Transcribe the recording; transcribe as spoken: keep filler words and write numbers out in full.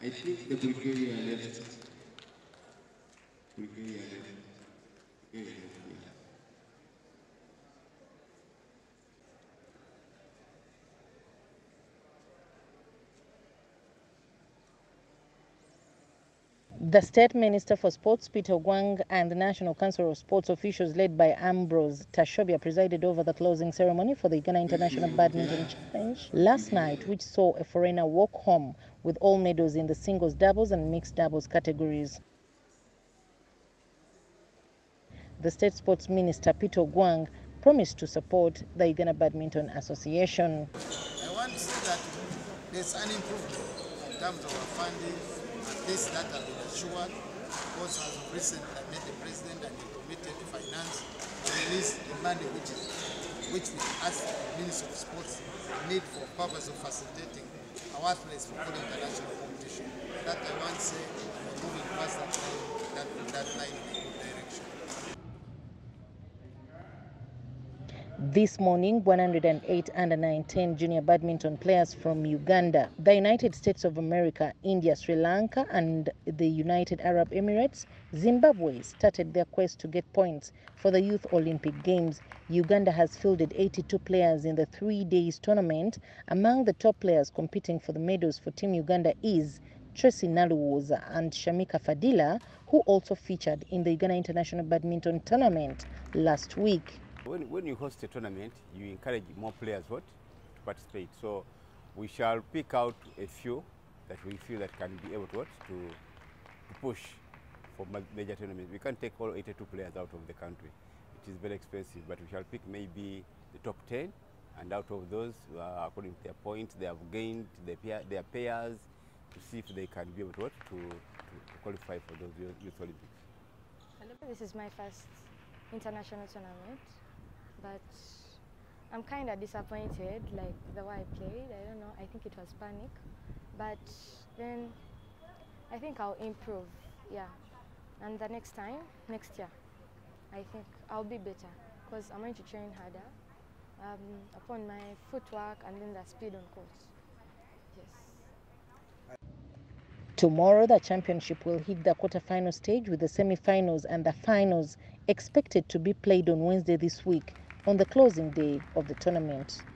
I think the Bulgaria left. Bulgaria left. Bulgaria left, yeah. The State Minister for Sports, Peter Gwang, and the National Council of Sports officials led by Ambrose Tashobia presided over the closing ceremony for the Uganda International Badminton Challenge last night, which saw a foreigner walk home with all medals in the singles, doubles, and mixed doubles categories. The State Sports Minister, Peter Gwang, promised to support the Uganda Badminton Association. I want to say that there's an improvement in terms of our funding, at least that has been assured. Because as of recently, I met the President and the Committee to Finance to release the money which is which we asked the Minister of Sports need for purpose of facilitating our athletes for full international competition. That I want to say we're moving past that line, that, that line in a good direction. This morning, one hundred eight under nineteen junior badminton players from Uganda, the United States of America, India, Sri Lanka, and the United Arab Emirates, Zimbabwe, started their quest to get points for the Youth Olympic Games. Uganda has fielded eighty-two players in the three days tournament. Among the top players competing for the medals for Team Uganda is Tracy Naluwoza and Shamika Fadila, who also featured in the Uganda International Badminton Tournament last week. When, when you host a tournament, you encourage more players what, to participate. So we shall pick out a few that we feel that can be able to, what, to, to push for major tournaments. We can't take all eighty-two players out of the country. It is very expensive, but we shall pick maybe the top ten, and out of those, uh, according to their points, they have gained their, pair, their pairs to see if they can be able to, what, to, to, to qualify for those Youth Olympics. This is my first international tournament. But I'm kind of disappointed, like the way I played. I don't know, I think it was panic. But then I think I'll improve, yeah. And the next time, next year, I think I'll be better because I'm going to train harder um, upon my footwork and then the speed on court. Yes. Tomorrow, the championship will hit the quarterfinal stage with the semi-finals and the finals expected to be played on Wednesday this week, on the closing day of the tournament.